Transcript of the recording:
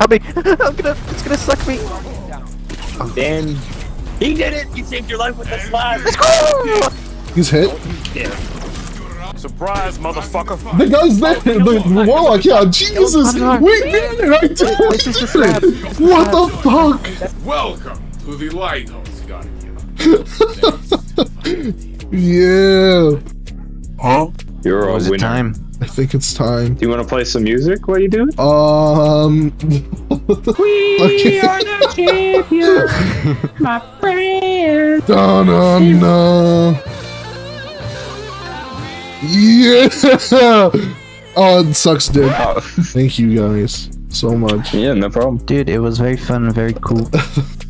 Help me! It's gonna suck me! Oh, damn. He did it! You saved your life with the slab! Let's go! He's hit. Yeah. Surprise, motherfucker! The guy's there! The warlock, yeah, Jesus! Wait, man, I did it! What the fuck? Welcome to the Lighthouse, Guardian. Yeah. Huh? You're a Was winner. it time? I think it's time. Do you want to play some music while you do it? We are the champions, my friend. Da-na-na. Yeah! Oh, it sucks dick. Thank you guys so much. Yeah, no problem. Dude, it was very fun and very cool.